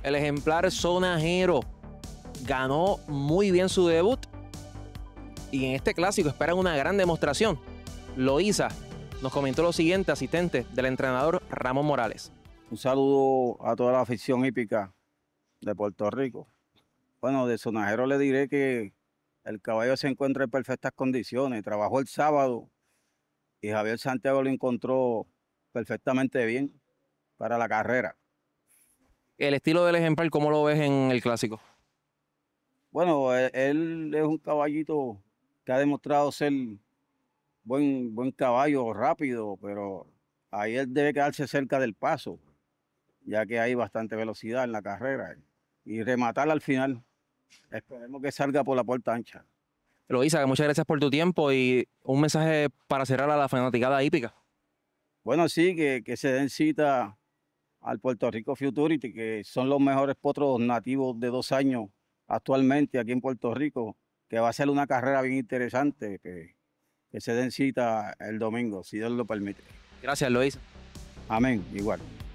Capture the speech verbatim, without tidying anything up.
El ejemplar sonajero ganó muy bien su debut y en este clásico esperan una gran demostración. Loíza nos comentó lo siguiente, asistente del entrenador Ramón Morales. Un saludo a toda la afición hípica de Puerto Rico. Bueno, de sonajero le diré que el caballo se encuentra en perfectas condiciones. Trabajó el sábado y Javier Santiago lo encontró perfectamente bien para la carrera. El estilo del ejemplar, ¿cómo lo ves en el clásico? Bueno, él, él es un caballito que ha demostrado ser buen, buen caballo, rápido, pero ahí él debe quedarse cerca del paso, ya que hay bastante velocidad en la carrera. Y rematar al final. Esperemos que salga por la puerta ancha. Loíza, muchas gracias por tu tiempo y un mensaje para cerrar a la fanaticada hípica. Bueno, sí, que, que se den cita al Puerto Rico Futurity, que son los mejores potros nativos de dos años actualmente aquí en Puerto Rico, que va a ser una carrera bien interesante, que, que se den cita el domingo, si Dios lo permite. Gracias, Loíza. Amén, igual.